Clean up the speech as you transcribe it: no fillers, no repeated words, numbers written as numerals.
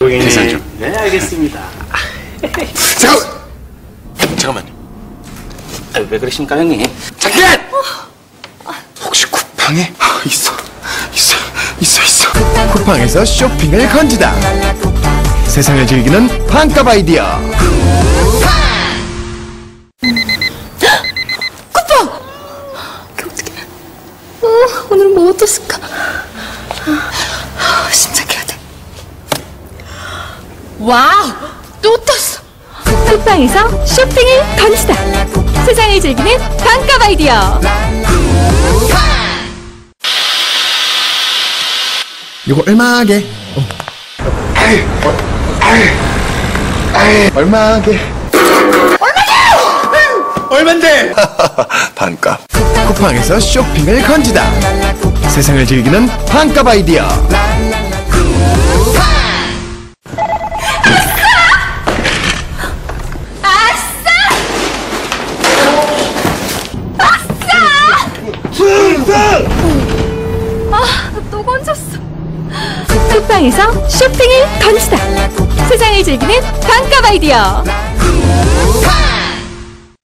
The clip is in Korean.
고객님. 계산 좀. 네, 알겠습니다. 잠깐만요. 왜 그러십니까, 형님? 잠깐! 혹시 쿠팡에? 있어. 쿠팡에서 쇼핑을 건지다. 세상을 즐기는 반값 아이디어. 쿠팡! 어떡해. 오늘 뭐 떴을까? 심장해야 돼. 와우! 또 떴어! 쿠팡에서 쇼핑을 건지다. 세상을 즐기는 반값 아이디어. 이거 얼마게? 얼마게? 얼만데? 반값. 쿠팡에서 쇼핑을 건지다. 세상을 즐기는 반값 아이디어. 또 건졌어. 쿠팡에서 쇼핑을 건지다. 세상을 즐기는 반값 아이디어.